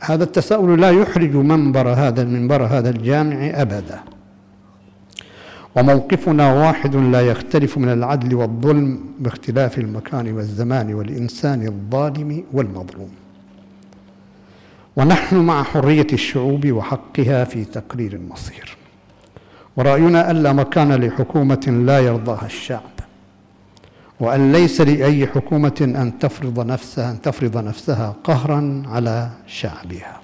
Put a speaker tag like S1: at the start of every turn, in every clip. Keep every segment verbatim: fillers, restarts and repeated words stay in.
S1: هذا التساؤل لا يحرج منبر هذا المنبر هذا الجامع أبدا، وموقفنا واحد لا يختلف من العدل والظلم باختلاف المكان والزمان والإنسان الظالم والمظلوم. ونحن مع حرية الشعوب وحقها في تقرير المصير، ورأينا أن لا مكان لحكومة لا يرضاها الشعب، وأن ليس لأي حكومة أن تفرض نفسها أن تفرض نفسها قهرا على شعبها.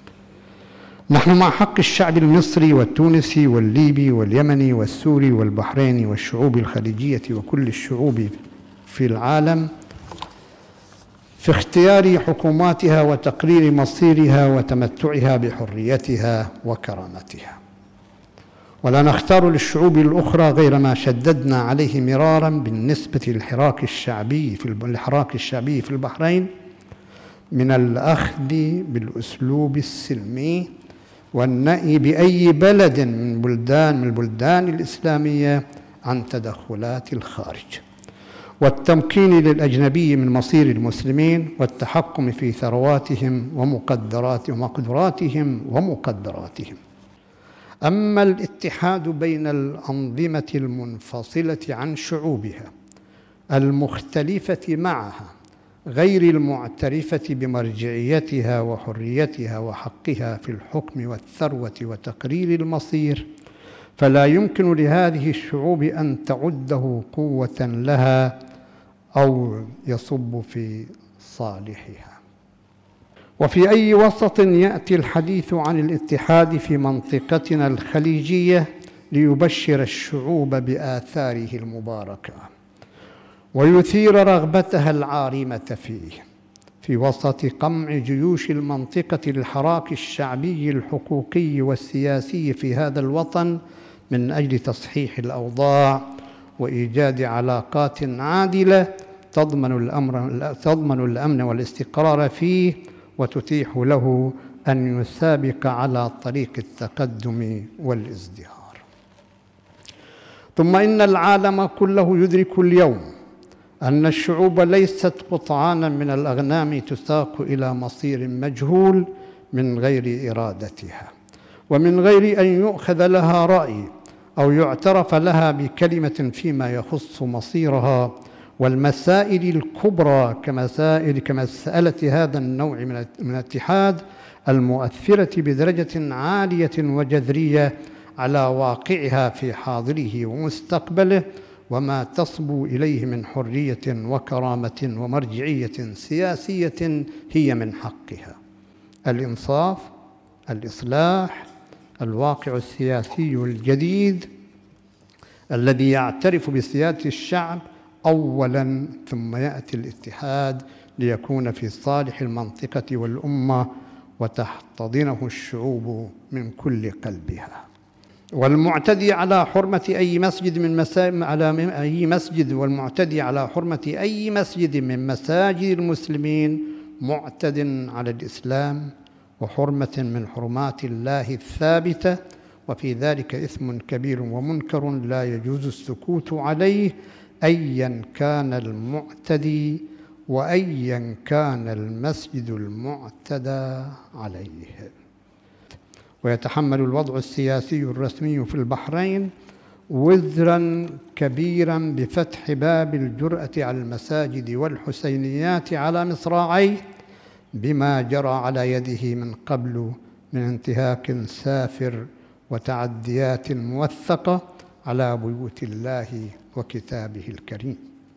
S1: نحن مع حق الشعب المصري والتونسي والليبي واليمني والسوري والبحريني والشعوب الخليجية وكل الشعوب في العالم في اختيار حكوماتها وتقرير مصيرها وتمتعها بحريتها وكرامتها. ولا نختار للشعوب الأخرى غير ما شددنا عليه مرارا بالنسبة للحراك الشعبي في الحراك الشعبي في البحرين من الأخذ بالأسلوب السلمي والنهي بأي بلد من بلدان من البلدان الإسلامية عن تدخلات الخارج، والتمكين للأجنبي من مصير المسلمين والتحكم في ثرواتهم ومقدراتهم ومقدراتهم ومقدراتهم. أما الاتحاد بين الأنظمة المنفصلة عن شعوبها المختلفة معها غير المعترفة بمرجعيتها وحريتها وحقها في الحكم والثروة وتقرير المصير، فلا يمكن لهذه الشعوب أن تعده قوة لها أو يصب في صالحها. وفي أي وسط يأتي الحديث عن الاتحاد في منطقتنا الخليجية ليبشر الشعوب بآثاره المباركة ويثير رغبتها العارمة فيه، في وسط قمع جيوش المنطقة للحراك الشعبي الحقوقي والسياسي في هذا الوطن من أجل تصحيح الأوضاع وإيجاد علاقات عادلة تضمن الأمر تضمن الأمن والاستقرار فيه وتتيح له أن يسابق على طريق التقدم والازدهار. ثم إن العالم كله يدرك اليوم أن الشعوب ليست قطعانا من الأغنام تساق إلى مصير مجهول من غير إرادتها، ومن غير أن يؤخذ لها رأي أو يعترف لها بكلمة فيما يخص مصيرها والمسائل الكبرى كمسائل كمسألة هذا النوع من الاتحاد المؤثرة بدرجة عالية وجذرية على واقعها في حاضره ومستقبله وما تصبو إليه من حرية وكرامة ومرجعية سياسية هي من حقها. الإنصاف، الإصلاح، الواقع السياسي الجديد الذي يعترف بسيادة الشعب أولاً، ثم يأتي الاتحاد ليكون في صالح المنطقة والأمة وتحتضنه الشعوب من كل قلبها. والمعتدي على حرمة أي مسجد من مساجد على أي مسجد والمعتدي على حرمة أي مسجد من مساجد المسلمين معتد على الإسلام وحرمة من حرمات الله الثابتة، وفي ذلك إثم كبير ومنكر لا يجوز السكوت عليه أيا كان المعتدي وأيا كان المسجد المعتدى عليه. ويتحمل الوضع السياسي الرسمي في البحرين وزرا كبيرا بفتح باب الجرأة على المساجد والحسينيات على مصراعيه بما جرى على يده من قبل من انتهاك سافر وتعديات موثقة على بيوت الله وكتابه الكريم.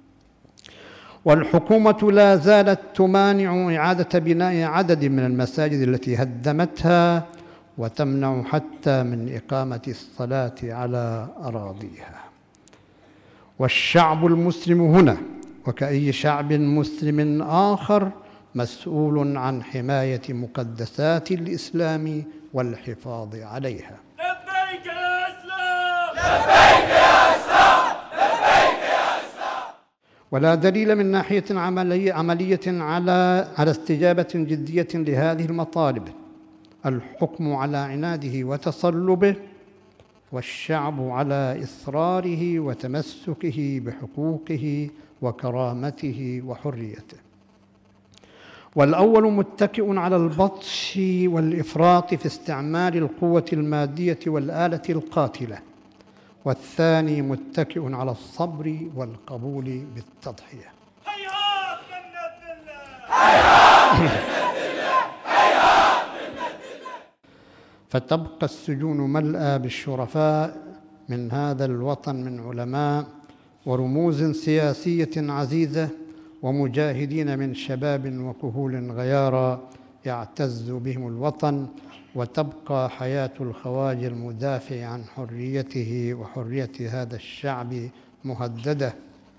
S1: والحكومة لا زالت تمانع إعادة بناء عدد من المساجد التي هدمتها وتمنع حتى من إقامة الصلاة على أراضيها. والشعب المسلم هنا وكأي شعب مسلم آخر مسؤول عن حماية مقدسات الإسلام والحفاظ عليها.
S2: لبيك يا إسلام،
S3: لبيك يا إسلام، لبيك يا إسلام.
S1: ولا دليل من ناحية عملية, عملية على على استجابة جدية لهذه المطالب. الحكم على عناده وتصلبه، والشعب على إصراره وتمسكه بحقوقه وكرامته وحريته. والأول متكئ على البطش والإفراط في استعمال القوة المادية والآلة القاتلة، والثاني متكئ على الصبر والقبول بالتضحية.
S2: هيهات من الذلة
S3: هيهات من الذلة هيهات من الذلة.
S1: فتبقى السجون ملأى بالشرفاء من هذا الوطن من علماء ورموز سياسية عزيزة ومجاهدين من شباب وكهول غيارى يعتز بهم الوطن، وتبقى حياة الخواجة المدافع عن حريته وحرية هذا الشعب مهددة،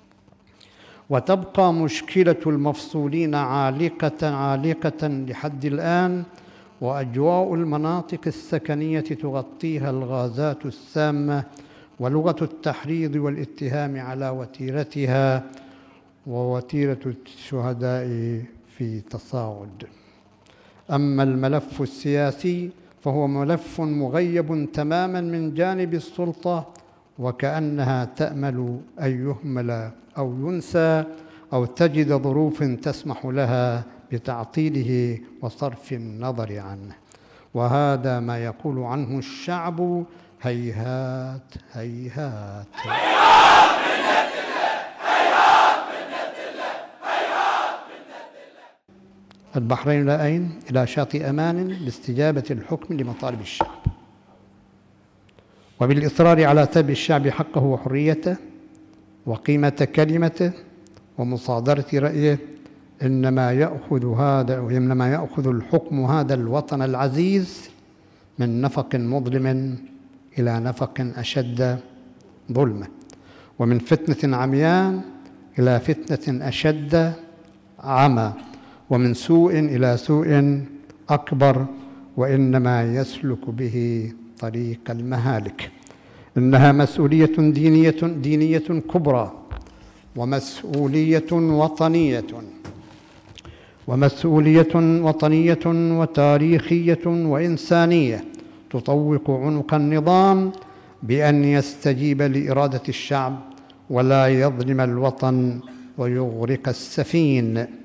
S1: وتبقى مشكلة المفصولين عالقة عالقة لحد الآن، وأجواء المناطق السكنية تغطيها الغازات السامة ولغة التحريض والاتهام على وتيرتها، ووتيرة الشهداء في تصاعد. أما الملف السياسي فهو ملف مغيب تماما من جانب السلطة، وكأنها تأمل أن يهمل أو ينسى أو تجد ظروف تسمح لها بتعطيله وصرف النظر عنه. وهذا ما يقول عنه الشعب: هيهات هيهات.
S3: هيهات من الذلة هيهات من الذلة هيهات من الذلة.
S1: البحرين لا أين إلى شاطئ أمان لاستجابة الحكم لمطالب الشعب، وبالإصرار على سلب الشعب حقه وحريته وقيمة كلمته ومصادرة رأيه، إنما يأخذ هذا وإنما يأخذ الحكم هذا الوطن العزيز من نفق مظلم إلى نفق أشد ظلمة، ومن فتنة عمياء إلى فتنة أشد عمى، ومن سوء إلى سوء أكبر، وإنما يسلك به طريق المهالك. إنها مسؤولية دينية دينية كبرى، ومسؤولية وطنية ومسؤولية وطنية وتاريخية وإنسانية تطوق عنق النظام بأن يستجيب لإرادة الشعب ولا يظلم الوطن ويغرق السفين.